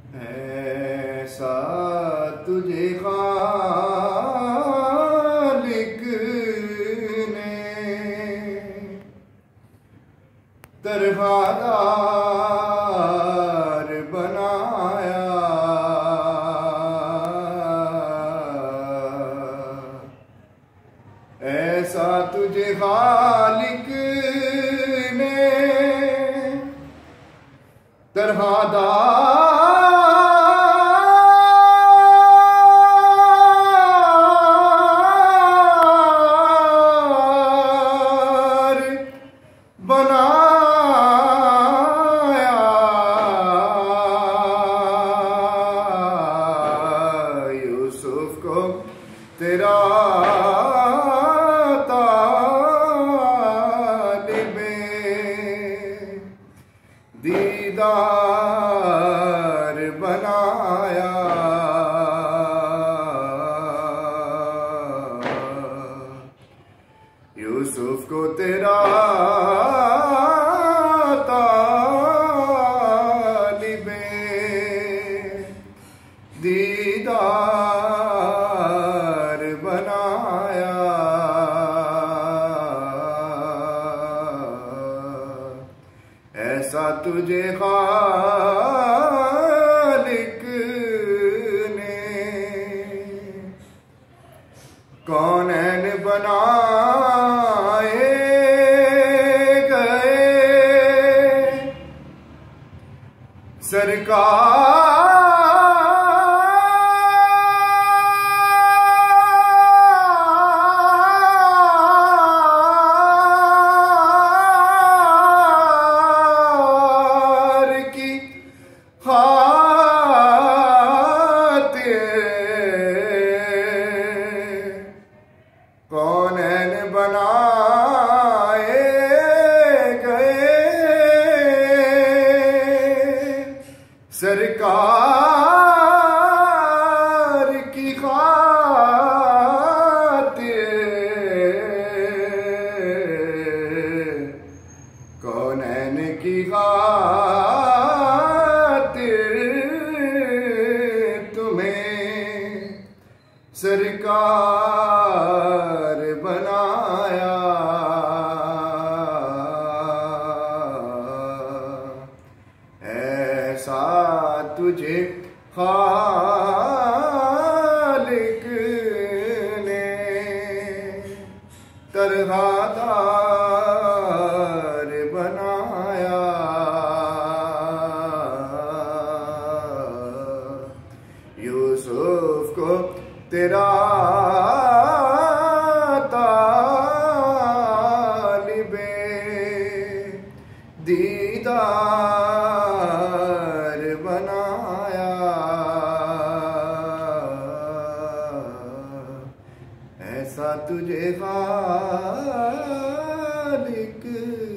ऐसा तुझे खालिक ने तरहादार बनाया। ऐसा तुझे खालिक ने तरहादार बनाया। यूसुफ को तेरा दीदार बनाया। यूसुफ को तेरा तालिबे दीदार बनाया। ऐसा तुझे खालिक ने कौनैन बनाए गए। सरकार की कौनैन बनाए गए। सरकार की खातिर कौनैन की खातिर तुम्हें सरकार बनाया। ऐसा तुझे खालिक ने तरहादार बनाया। यूसुफ को तेरा तालिबे दीदार बनाया। ऐसा तुझे खालिक